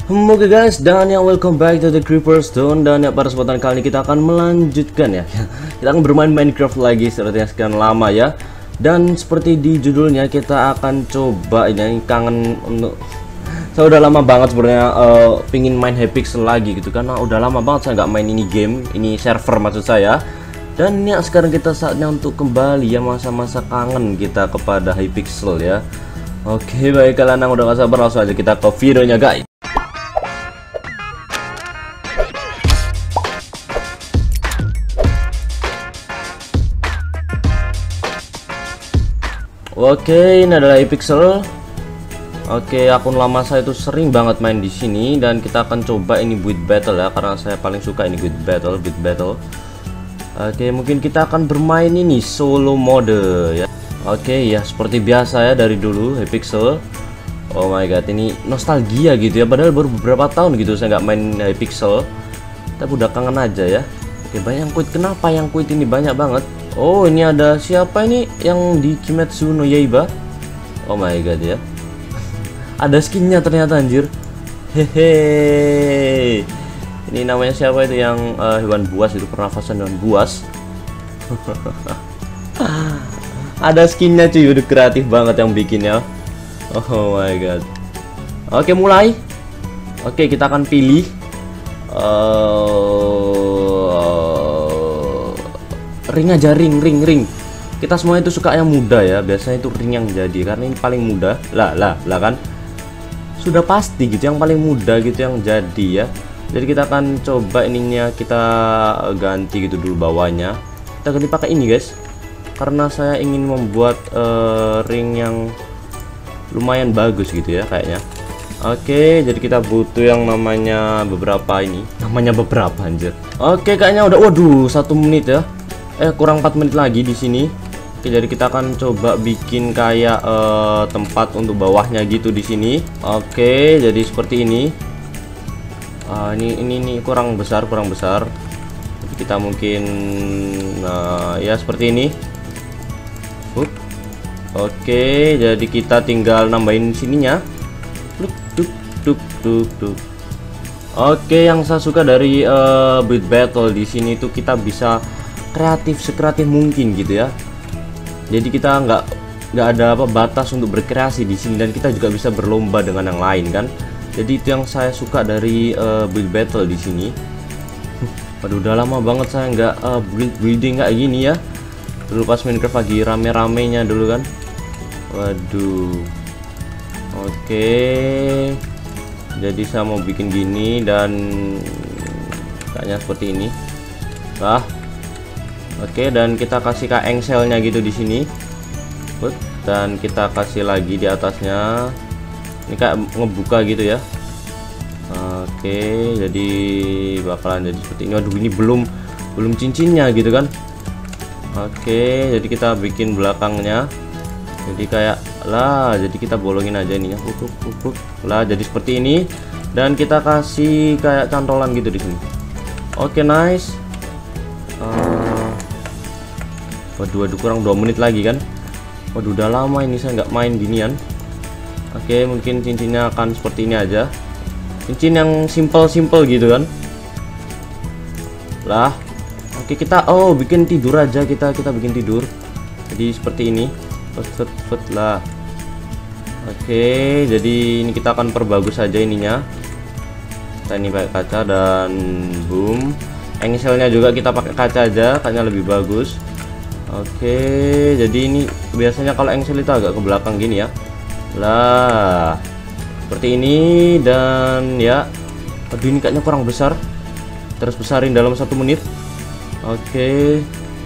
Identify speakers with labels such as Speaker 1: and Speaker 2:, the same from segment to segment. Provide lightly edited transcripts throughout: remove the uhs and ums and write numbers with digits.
Speaker 1: Oke guys, dan ya welcome back to the Creeper Stone. Dan ya pada kesempatan kali ini kita akan melanjutkan ya kita akan bermain Minecraft lagi seperti yang sekian lama ya. Dan seperti di judulnya kita akan coba ini kangen untuk saya udah lama banget sebenarnya pingin main Hypixel lagi gitu karena udah lama banget saya nggak main ini game, ini server maksud saya. Dan ya sekarang kita saatnya untuk kembali ya masa-masa kangen kita kepada Hypixel ya. Oke baik, kalian yang udah gak sabar langsung aja kita ke videonya guys. Oke, ini adalah Hypixel. Oke, akun lama saya itu sering banget main di sini dan kita akan coba ini build battle ya karena saya paling suka ini build battle. Oke, mungkin kita akan bermain ini solo mode ya. Oke, ya seperti biasa ya dari dulu Hypixel. Oh my god, ini nostalgia gitu ya. Padahal baru beberapa tahun gitu saya nggak main Hypixel. Tapi udah kangen aja ya. Oke, banyak yang quit. Kenapa yang quit ini banyak banget? Oh, ini ada siapa ini yang di Kimetsu no Yaiba? Oh my god ya. Ada skinnya ternyata anjir. Hehe. Ini namanya siapa itu yang hewan buas itu, pernafasan hewan buas. Ada skinnya cuy, udah kreatif banget yang bikinnya. Oh my god. Oke, mulai. Oke, kita akan pilih ring aja, ring. Kita semua itu suka yang muda ya, biasanya itu ring yang jadi karena ini paling muda. Lah kan sudah pasti gitu yang paling muda gitu yang jadi ya. Jadi kita akan coba ininya kita ganti gitu dulu bawahnya. Kita ganti pakai ini guys, karena saya ingin membuat ring yang lumayan bagus gitu ya kayaknya. Oke, jadi kita butuh yang namanya beberapa ini. Namanya beberapa anjir. Oke, kayaknya udah, waduh 1 menit ya. Kurang 4 menit lagi di sini. Oke, jadi kita akan coba bikin kayak tempat untuk bawahnya gitu di sini. Oke, jadi seperti ini. Ini kurang besar. Jadi kita mungkin ya seperti ini. Oke, jadi kita tinggal nambahin sininya. Duk. Oke, yang saya suka dari build battle di sini tuh kita bisa sekreatif mungkin gitu ya. Jadi kita nggak ada batas untuk berkreasi di sini dan kita juga bisa berlomba dengan yang lain kan. Jadi itu yang saya suka dari build battle di sini. Waduh, udah lama banget saya nggak building kayak gini ya. Dulu pas Minecraft lagi rame-ramenya dulu kan. Waduh. Oke. Jadi saya mau bikin gini dan kayaknya seperti ini. Oke, dan kita kasih kayak engselnya gitu di sini. Dan kita kasih lagi di atasnya. Ini kayak ngebuka gitu ya. Oke, jadi bakalan jadi seperti ini. Waduh, ini belum cincinnya gitu kan. Oke, jadi kita bikin belakangnya. Jadi kayak jadi kita bolongin aja ininya. Jadi seperti ini. Dan kita kasih kayak cantolan gitu di sini. Oke, nice. Waduh, kurang 2 menit lagi kan. Waduh, udah lama ini saya nggak main ginian. Oke, mungkin cincinnya akan seperti ini aja. Cincin yang simple gitu kan. Oke, kita bikin tidur aja, kita bikin tidur. Jadi seperti ini. Lah. Oke, jadi ini kita akan perbagus aja ininya. Kita ini pakai kaca dan boom. Engselnya juga kita pakai kaca aja, kayaknya lebih bagus. Oke, jadi ini biasanya kalau engsel itu agak ke belakang gini ya. Lah, seperti ini dan ya. Aduh, ini kayaknya kurang besar. Terus besarin dalam 1 menit. Oke,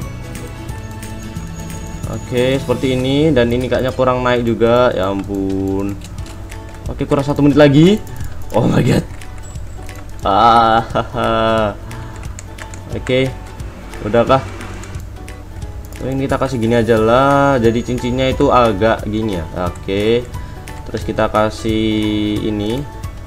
Speaker 1: seperti ini dan ini kayaknya kurang naik juga. Ya ampun. Oke, kurang 1 menit lagi. Oh my god. Oke, udahkah? Ini kita kasih gini aja lah. Jadi cincinnya itu agak gini ya. Oke. Terus kita kasih ini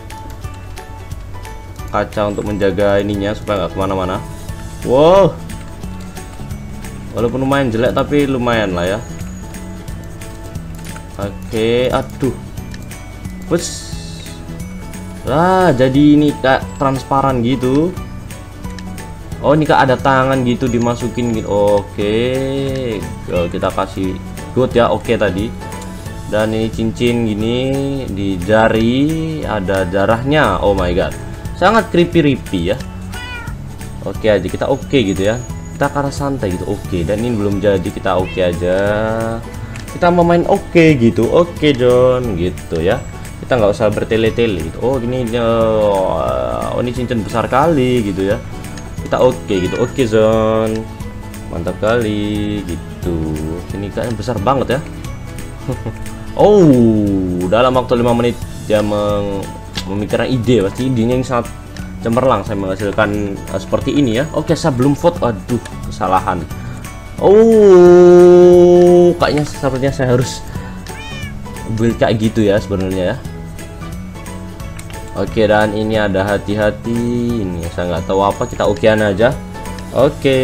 Speaker 1: kaca untuk menjaga ininya supaya nggak kemana-mana. Wow. Walaupun lumayan jelek tapi lumayan lah ya. Oke. Aduh. Lah, jadi ini kayak transparan gitu. Oh, ini kak ada tangan gitu dimasukin gitu. Oke. Kita kasih good ya. Oke tadi. Dan ini cincin gini di jari ada darahnya. Oh my god. Sangat creepy ya. Oke aja kita oke gitu ya. Kita karena santai gitu. Oke, dan ini belum jadi, kita oke aja. Kita mau main oke gitu. Oke John gitu ya. Kita nggak usah bertele-tele gitu. Oh gini, oh ini cincin besar kali gitu ya. Kita oke gitu. Oke John, mantap kali gitu. Ini kayaknya besar banget ya. Oh, dalam waktu 5 menit dia memikirkan ide. Pasti idenya yang sangat cemerlang saya menghasilkan seperti ini ya. Oke, saya belum vote. Aduh, kesalahan. Oh, kayaknya sepertinya saya harus build kayak gitu ya sebenarnya ya. Oke, dan ini ada hati-hati. Ini saya nggak tahu apa, kita okean aja. Oke.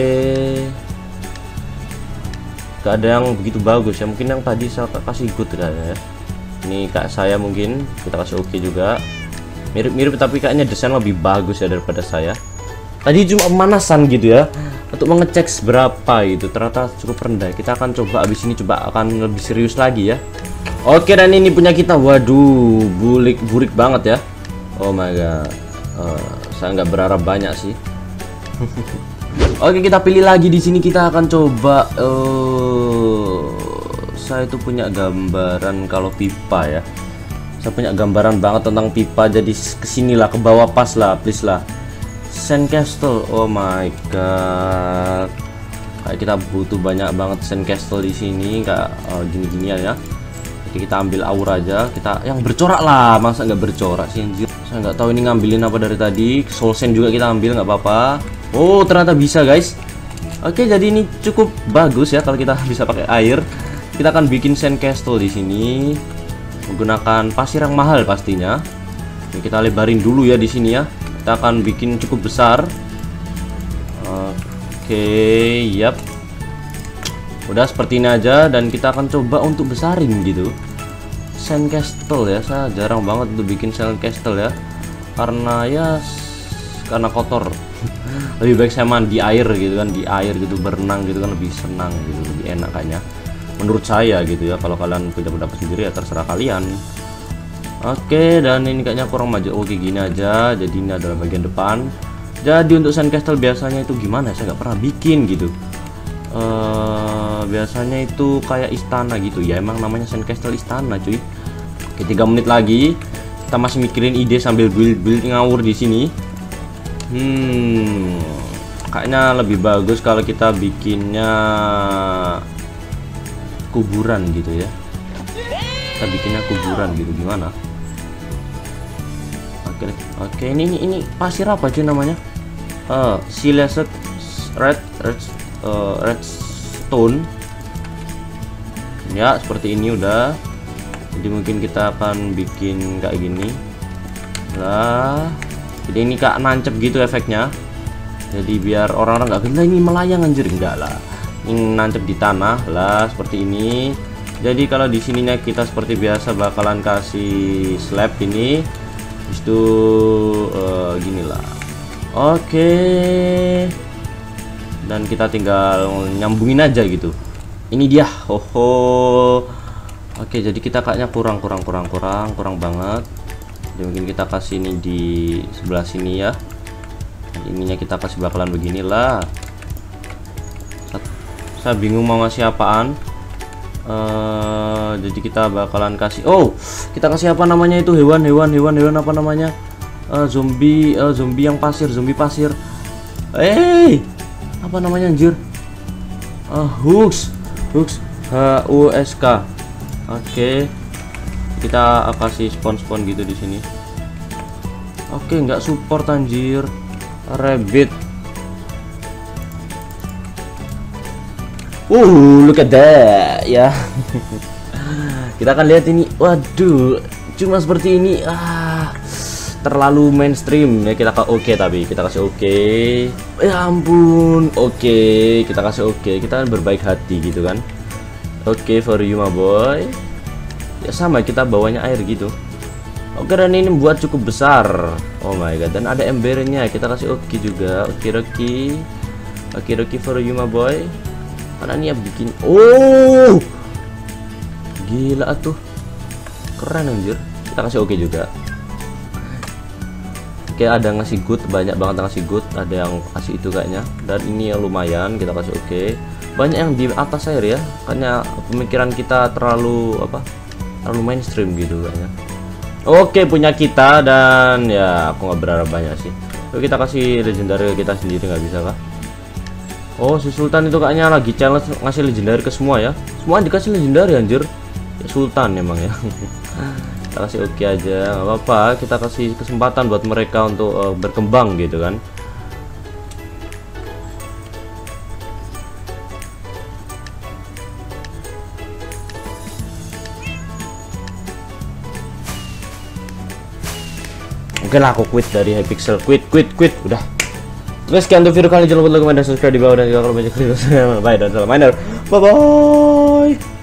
Speaker 1: Gak ada yang begitu bagus ya. Mungkin yang tadi saya kasih good kayaknya ya. Ini kak saya mungkin kita kasih oke juga. Mirip-mirip tapi kayaknya desain lebih bagus ya daripada saya. Tadi cuma pemanasan gitu ya, untuk mengecek seberapa gitu. Ternyata cukup rendah. Kita akan coba abis ini coba akan lebih serius lagi ya. Oke, dan ini punya kita. Waduh, burik banget ya. Oh my god. Saya nggak berharap banyak sih. Oke, kita pilih lagi di sini. Kita akan coba. Saya itu punya gambaran kalau pipa ya. Saya punya gambaran banget tentang pipa. Jadi kesinilah, ke bawah pas lah, please lah. Sandcastle. Oh my god. Kayak kita butuh banyak banget sandcastle di sini. Kayak gini-ginian ya. Jadi kita ambil aura aja. Kita yang bercorak lah. Masa nggak bercorak sih anjir? Saya nggak tahu ini ngambilin apa dari tadi. Soul Sand juga kita ambil, nggak apa-apa. Oh, ternyata bisa guys. Oke, jadi ini cukup bagus ya kalau kita bisa pakai air. Kita akan bikin sandcastle di sini menggunakan pasir yang mahal pastinya. Ini kita lebarin dulu ya di sini ya. Kita akan bikin cukup besar. Oke, yap. Udah seperti ini aja, dan kita akan coba untuk besarin gitu sandcastle ya. Saya jarang banget untuk bikin sandcastle ya, karena kotor. Lebih baik saya mandi air gitu kan, di air gitu, berenang gitu kan, lebih senang gitu, lebih enak kayaknya menurut saya gitu ya. Kalau kalian punya pendapat sendiri ya terserah kalian. Oke, dan ini kayaknya kurang maju. Oke, gini aja. Jadi ini adalah bagian depan. Jadi untuk sandcastle biasanya itu gimana, saya nggak pernah bikin gitu. Biasanya itu kayak istana gitu ya. Emang namanya sandcastle istana cuy. Oke, 3 menit lagi. Kita masih mikirin ide sambil build ngawur di sini. Kayaknya lebih bagus kalau kita bikinnya kuburan gitu ya. Kita bikinnya kuburan gitu, gimana? Oke, ini pasir apa cuy namanya? Silicate redstone. Ya, seperti ini udah. Jadi mungkin kita akan bikin kayak gini. Lah. Jadi ini kak nancep gitu efeknya. Jadi biar orang-orang nggak gila ini melayang anjir, enggak lah. Ini nancep di tanah lah seperti ini. Jadi kalau di sininya kita seperti biasa bakalan kasih slab ini. Habis itu gini lah. Oke. Dan kita tinggal nyambungin aja gitu. Ini dia. Oke, jadi kita kayaknya kurang banget. Jadi mungkin kita kasih ini di sebelah sini ya. Ininya kita kasih bakalan beginilah. Saya bingung mau ngasih apaan. Jadi kita bakalan kasih. Oh, kita kasih apa namanya itu, hewan apa namanya? Zombie yang pasir, zombie pasir. Apa namanya anjir? Hooks. HUSK. Oke. Kita kasih spawn gitu di sini. Oke, nggak support anjir. Rabbit. Look at that ya. Kita akan lihat ini. Waduh, cuma seperti ini. Terlalu mainstream ya. Kita tapi kita kasih oke. Ya ampun. Oke, kita kasih oke. Kita kan berbaik hati gitu kan. Oke, for you my boy. Ya sama, kita bawanya air gitu. Oke, dan ini buat cukup besar. Oh my god, dan ada embernya. Kita kasih oke juga. Oke for you my boy. Mana nih ya bikin. Oh, gila tuh, keren anjir. Kita kasih oke juga. Oke, ada ngasih good, banyak banget yang ngasih good. Ada yang kasih itu kayaknya. Dan ini yang lumayan, kita kasih oke. Banyak yang di atas air ya, karena pemikiran kita terlalu terlalu mainstream gitu kayaknya. Oke, punya kita, dan ya aku nggak berharap banyak sih. Yuk kita kasih legendary kita sendiri, nggak bisa kah? Oh, si Sultan itu kayaknya lagi challenge ngasih legendary ke semua ya. Semua dikasih legendary anjir. Ya, Sultan emang ya. Kita kasih oke aja, nggak apa-apa. Kita kasih kesempatan buat mereka untuk berkembang gitu kan. Oke lah, aku quit dari Hypixel. Quit udah. Terus sekian untuk video kali ini, jangan lupa like, comment, dan subscribe di bawah, dan juga kalau banyak video bye dan salam miner. Bye bye.